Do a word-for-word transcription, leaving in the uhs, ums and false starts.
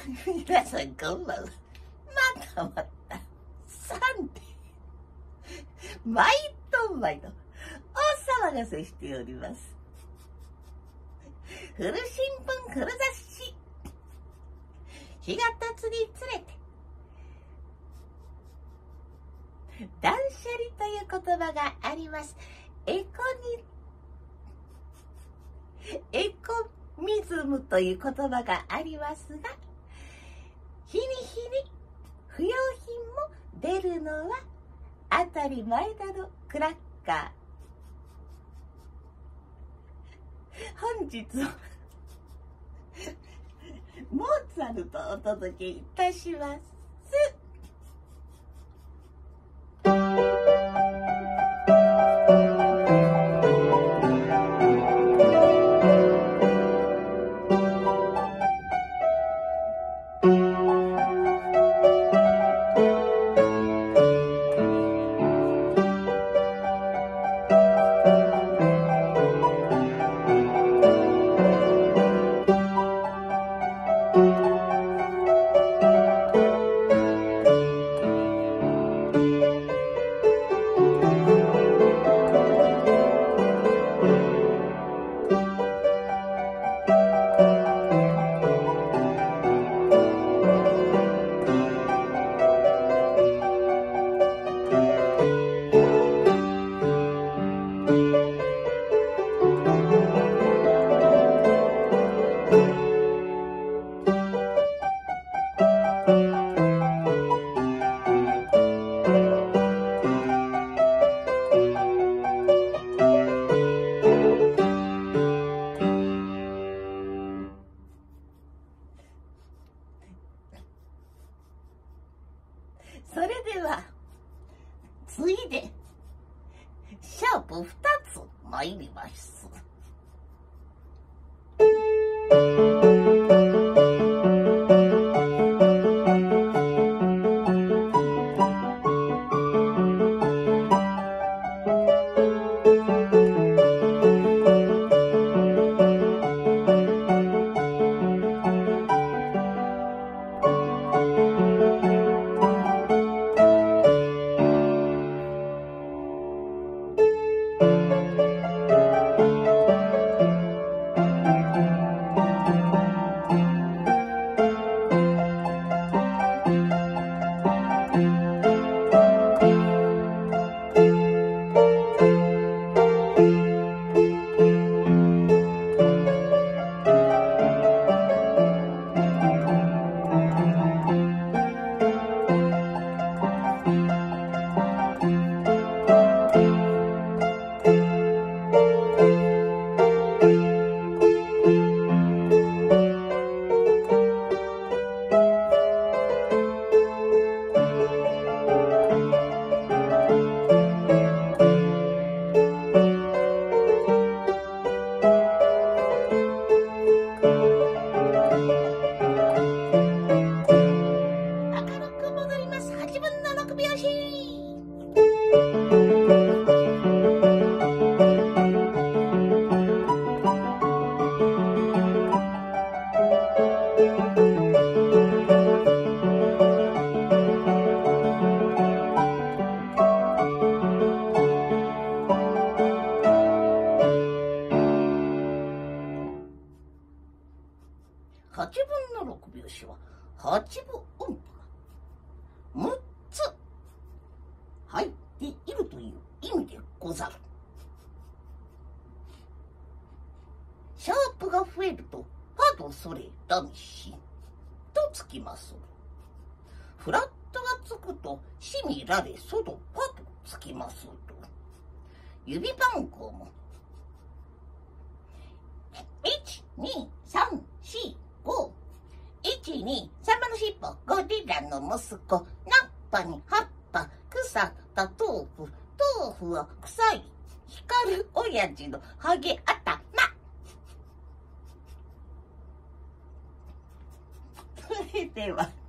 皆さんこんばんは。またまたサンデー毎度毎度大騒がせしております。古新聞古雑誌日が経つにつれて断捨離という言葉があります。エコにエコミズムという言葉がありますが、日に日に不要品も出るのは当たり前だのクラッカー。本日はモーツァルトをお届けいたします。それでは次いでシャープふたつ参ります。はちぶんのろく拍子ははちぶ音符がむっつ入っているという意味でござる。シャープが増えるとファドソレラミシとつきまする。フラットがつくとシミラレソドファとつきまする。指番号もいち、に、さん、よん、ご、いち、に、さんばのしっぽ、ゴリラの息子、ナッパに葉っぱ、腐った豆腐、豆腐は臭い、光る親父のハゲ頭。それでは。